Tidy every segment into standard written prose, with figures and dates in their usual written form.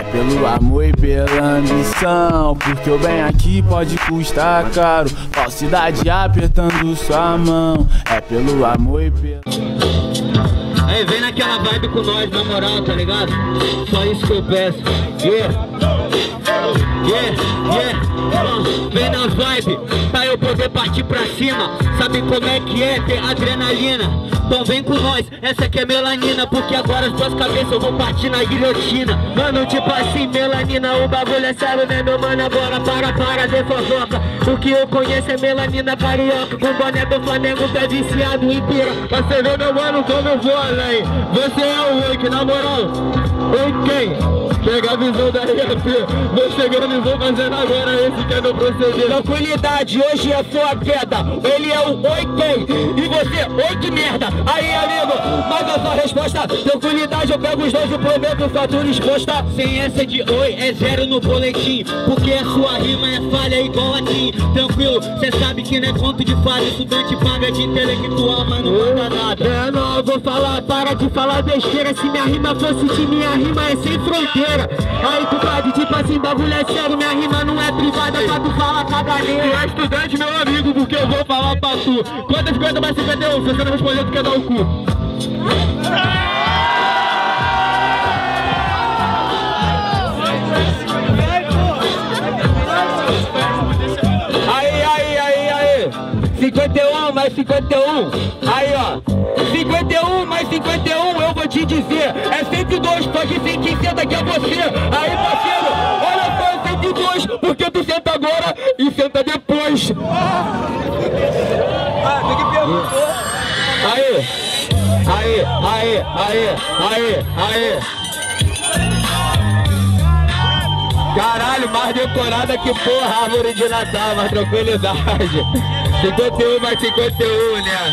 pelo amor e pela ambição, porque o bem aqui pode custar caro. Falsidade apertando sua mão, é pelo amor e pela... Aí vem naquela vibe com nós, na moral, tá ligado? Só isso que eu peço. Vem na vibe, pra eu poder partir pra cima. Sabe como é que é ter adrenalina? Então vem com nós, essa aqui é melanina, porque agora as duas cabeças eu vou partir na guilhotina. Mano, tipo assim, melanina, o bagulho é sério, né, meu mano? Agora para de fofoca. O que eu conheço é melanina carioca, com boné do Flamengo, tá viciado em pira. Pra você ver, meu mano, como eu vou além. Você é o Wake, na moral. Oi, quem? Pega a visão da RF, vou chegando e vou fazendo agora esse que é meu proceder. Tranquilidade, hoje é sua queda. Ele é o oi quem? E você, oi que merda. Aí amigo, mas a sua resposta. Tranquilidade, eu pego os dois e prometo fatura exposta. Sem essa de oi, é zero no boletim, porque a sua rima é falha igual a ti. Tranquilo, cê sabe que não é conto de fada. Estudante paga de intelectual, mas não manda nada. É, não, eu vou falar, para de falar besteira. Se minha rima fosse de minha rima é sem fronteira. Aí tu pode, tipo assim, bagulho é sério, minha rima não é privada pra tu falar caganeira. Tu é estudante, meu amigo, porque eu vou falar pra tu. Quantas 50 mais 51? Se você não responder, tu quer dar o cu. Aí 51 mais 51. Aí ó, 51 mais 51, eu vou te dizer, é 102, só que quem senta aqui é você. Aí parceiro, olha só, 102, porque tu senta agora e senta depois. Ninguém perguntou. Aí. Caralho, mais decorada que porra, árvore de Natal, mais tranquilidade. 51 mais 51, né?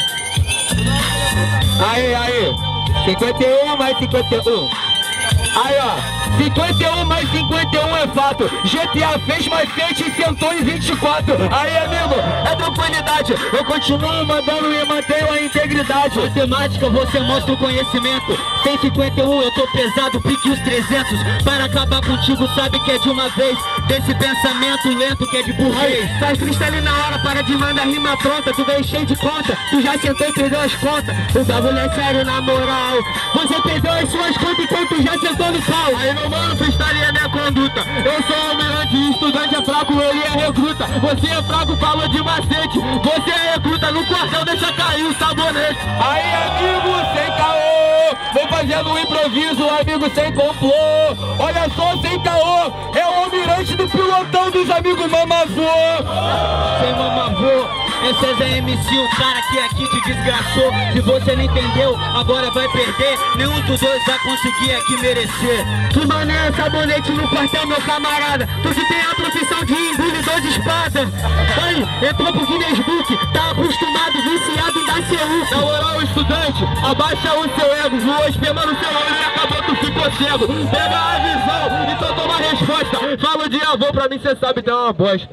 Aí. 51 mais 51. Aí, ó. 51 mais 51 é fato. GTA fez mais 7 e sentou em 24. Aí, amigo, é tranquilidade. Eu continuo mandando e mantenho a integridade. Matemática, você mostra o conhecimento. 151, eu tô pesado, pique os 300. Para acabar contigo, sabe que é de uma vez. Desse pensamento lento que é de burguês. Faz freestyle na hora, para de mandar rima pronta. Tu veio cheio de conta, tu já sentou e perdeu as contas. O bagulho é sério, na moral. Você perdeu as suas contas enquanto tu já sentou no pau. Aí, meu mano, freestyle é minha conduta. Eu sou almirante e estudante é fraco, ele é recruta. Você é fraco, falou de macete. Você é recruta, no quartel deixa cair o sabonete. Aí, amigo, sem caô, vem fazendo um improviso, amigo, sem complô. Olha só, sem caô, é o almirante do pilotão dos amigos mamavô. Sem mamavô. Esse é Zé MC, o cara que aqui te desgraçou. Se você não entendeu, agora vai perder. Nenhum dos dois vai conseguir aqui merecer. Que mané, sabonete no quartel, meu camarada. Tu que tem a profissão de engolidor de espada. Aí, entrou pro Guinness Book, tá acostumado, viciado em dar seu. Na moral, estudante, abaixa o seu ego. Voou esperma no seu olho e acabou, tu ficou cego. Pega a visão, então toma a resposta. Fala de avô, pra mim cê sabe, tem uma bosta.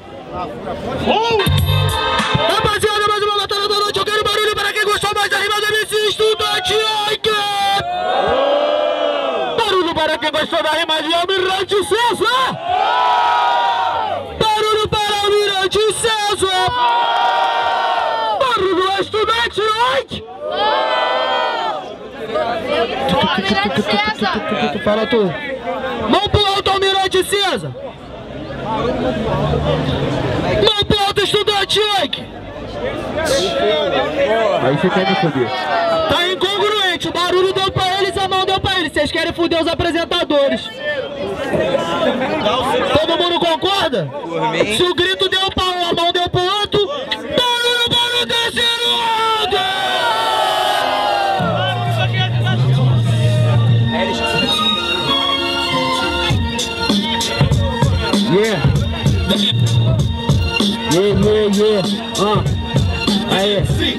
Rapaziada, mais uma batalha da noite. Eu quero barulho para quem gostou mais da rima do MC Estudante. Barulho para quem gostou da rima de Almirante César. Barulho para Almirante César. Barulho Estudante. Almirante César. Fala tu. Mão pro alto, Almirante César. Mão pro alto, Estudante. Aí você quer me foder. Tá incongruente, o barulho deu pra eles, a mão deu pra eles. Vocês querem foder os apresentadores. Todo mundo concorda? Se o grito deu pra um, a mão deu pro outro. Barulho para o terceiro round! Aí.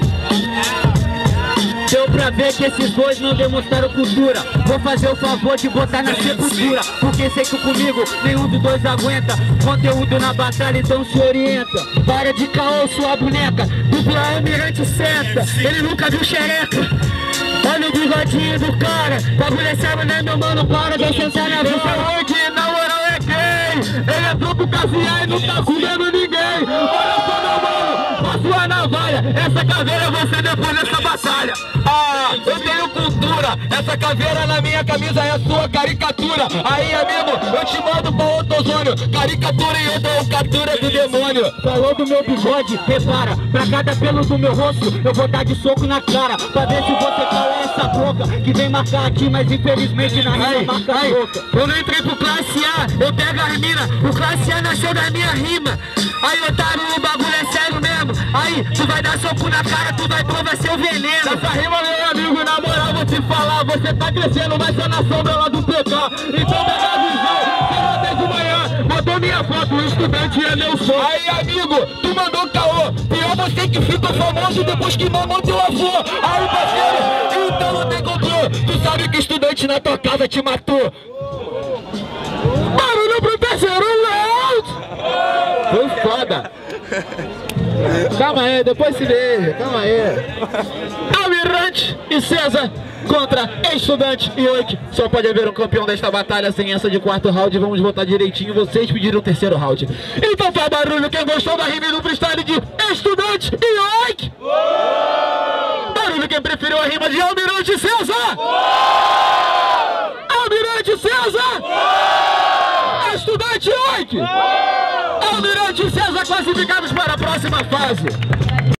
Deu pra ver que esses dois não demonstraram cultura. Vou fazer o favor de botar na sepultura, porque sei que comigo nenhum dos dois aguenta. Conteúdo na batalha, então se orienta. Para de caô, sua boneca. Dupla Almirante senta, ele nunca viu xereca. Olha o bigodinho do cara. Bagulho é sério, né, meu mano? Para de sentar na boca. esvaziar e não tá comendo ninguém. Olha só, meu mano, passou a navalha. Essa caveira é você depois dessa batalha. Ah, eu tenho cultura. Essa caveira na minha camisa é a sua caricatura. Aí, amigo, eu te mando pra outro ozônio. Caricatura e outra captura do demônio. Falou do meu bigode, repara. Pra cada pelo do meu rosto, eu vou dar de soco na cara. Pra ver se você cala essa boca que vem marcar aqui, mas infelizmente na rima marca a boca. Eu não entrei pro classe A, eu pego as minas. O classe A nasceu da minha rima. Aí, otário, o bagulho é sério mesmo. Aí, tu vai dar soco na cara, tu vai provar seu veneno. Essa rima, meu amigo, na moral, vou te falar. Você tá crescendo, mas tá na sombra lá do PK. Então, pega a visão, você até de manhã. Botou minha foto, o estudante é meu sonho. Aí, amigo, tu mandou caô. Pior você que fica famoso depois que mamou teu avô. Aí, parceiro, então não tem complô. Tu sabe que estudante na tua casa te matou. Barulho pro terceiro round. Foi foda. Calma aí, depois se veja, calma aí. Almirante e César contra Estudante e Oik. Só pode haver um campeão desta batalha sem essa de quarto round. Vamos votar direitinho, vocês pediram o terceiro round. Então faz barulho quem gostou da rima do freestyle de Estudante e Oik. Barulho quem preferiu a rima de Almirante César. Almirante César. Estudante Oik. Almirante César classificados para a próxima fase.